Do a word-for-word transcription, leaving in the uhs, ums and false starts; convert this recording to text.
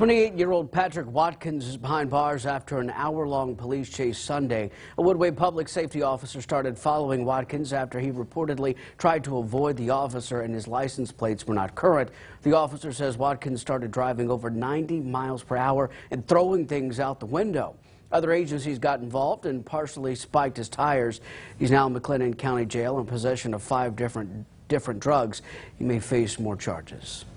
twenty-eight-year-old Patrick Watkins is behind bars after an hour-long police chase Sunday. A Woodway public safety officer started following Watkins after he reportedly tried to avoid the officer and his license plates were not current. The officer says Watkins started driving over ninety miles per hour and throwing things out the window. Other agencies got involved and partially spiked his tires. He's now in McLennan County Jail in possession of five different different drugs. He may face more charges.